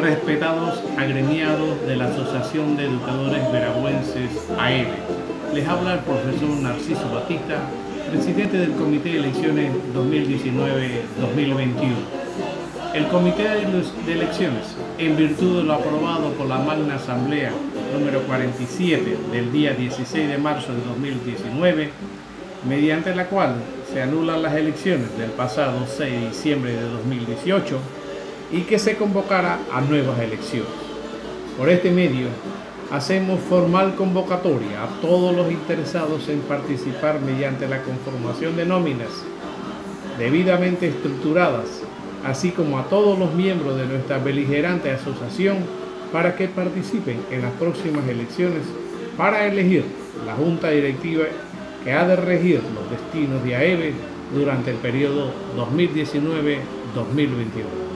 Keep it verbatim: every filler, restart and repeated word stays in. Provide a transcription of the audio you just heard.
Respetados agremiados de la Asociación de Educadores Veragüenses A E B E, les habla el profesor Narciso Batista, presidente del Comité de Elecciones dos mil diecinueve dos mil veintiuno. El Comité de Elecciones, en virtud de lo aprobado por la Magna Asamblea número cuarenta y siete del día dieciséis de marzo de dos mil diecinueve, mediante la cual se anulan las elecciones del pasado seis de diciembre de dos mil dieciocho, y que se convocara a nuevas elecciones. Por este medio, hacemos formal convocatoria a todos los interesados en participar mediante la conformación de nóminas debidamente estructuradas, así como a todos los miembros de nuestra beligerante asociación, para que participen en las próximas elecciones para elegir la Junta Directiva que ha de regir los destinos de A E B E durante el periodo dos mil diecinueve dos mil veintidós.